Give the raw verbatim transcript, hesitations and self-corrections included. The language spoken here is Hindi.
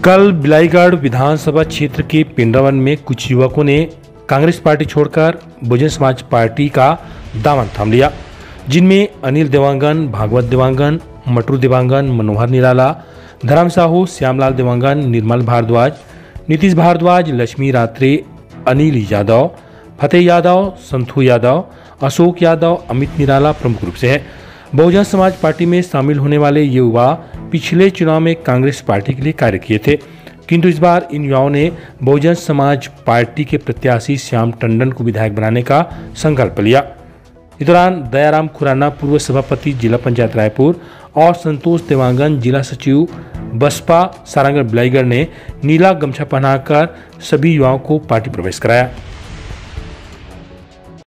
कल बिलाईगढ़ विधानसभा क्षेत्र के पिंडरावन में कुछ युवकों ने कांग्रेस पार्टी छोड़कर बहुजन समाज पार्टी का दामन थाम लिया, जिनमें अनिल देवांगन, भागवत देवांगन, मटरू देवांगन, मनोहर निराला, धर्म साहू, श्यामलाल देवांगन, निर्मल भारद्वाज, नीतीश भारद्वाज, लक्ष्मी रात्रे, अनिल यादव, फतेह यादव, संतू यादव, अशोक यादव, अमित निराला प्रमुख रूप से है। बहुजन समाज पार्टी में शामिल होने वाले ये युवा पिछले चुनाव में कांग्रेस पार्टी के लिए कार्य किए थे, किंतु इस बार इन युवाओं ने बहुजन समाज पार्टी के प्रत्याशी श्याम टंडन को विधायक बनाने का संकल्प लिया। इस दौरान दयाराम खुराना, पूर्व सभापति जिला पंचायत रायपुर, और संतोष देवांगन, जिला सचिव बसपा सारंगगढ़ बिलाईगढ़ ने नीला गमछा पहनाकर सभी युवाओं को पार्टी प्रवेश कराया।